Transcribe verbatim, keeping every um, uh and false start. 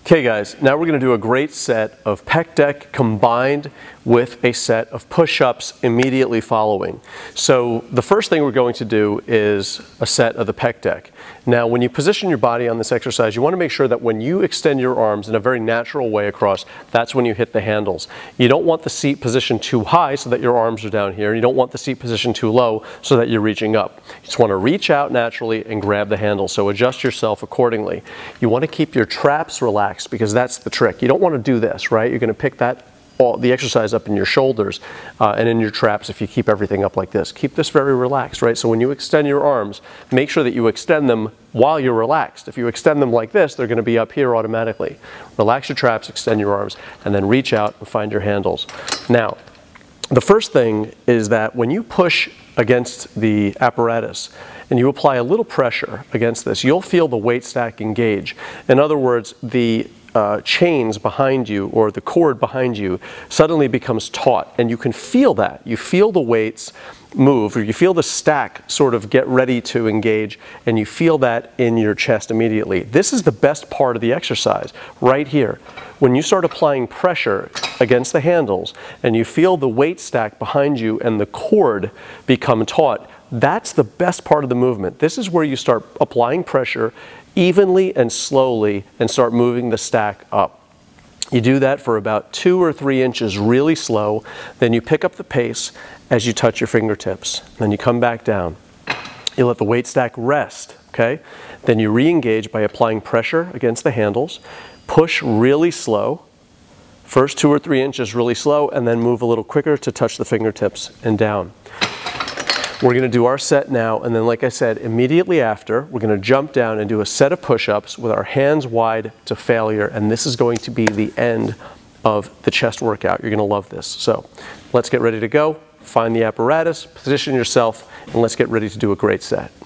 Okay guys, now we're going to do a great set of Pec Deck combined with a set of push-ups immediately following. So the first thing we're going to do is a set of the Pec Deck. Now when you position your body on this exercise, you want to make sure that when you extend your arms in a very natural way across, that's when you hit the handles. You don't want the seat positioned too high so that your arms are down here. You don't want the seat positioned too low so that you're reaching up. You just want to reach out naturally and grab the handle, so adjust yourself accordingly. You want to keep your traps relaxed, because that's the trick. You don't want to do this, right? You're going to pick that all the exercise up in your shoulders uh, and in your traps if you keep everything up like this. Keep this very relaxed, right? So when you extend your arms, make sure that you extend them while you're relaxed. If you extend them like this, they're going to be up here automatically. Relax your traps, extend your arms, and then reach out and find your handles. Now, the first thing is that when you push against the apparatus and you apply a little pressure against this, you'll feel the weight stack engage. In other words, the uh, chains behind you or the cord behind you suddenly becomes taut, and you can feel that. You feel the weights move, or you feel the stack sort of get ready to engage, and you feel that in your chest immediately. This is the best part of the exercise, right here. When you start applying pressure against the handles and you feel the weight stack behind you and the cord become taut, that's the best part of the movement. This is where you start applying pressure evenly and slowly and start moving the stack up. You do that for about two or three inches really slow, then you pick up the pace as you touch your fingertips. Then you come back down. You let the weight stack rest, okay? Then you re-engage by applying pressure against the handles, push really slow, first two or three inches really slow, and then move a little quicker to touch the fingertips and down. We're going to do our set now, and then like I said, immediately after, we're going to jump down and do a set of push-ups with our hands wide to failure, and this is going to be the end of the chest workout. You're going to love this. So let's get ready to go. Find the apparatus, position yourself, and let's get ready to do a great set.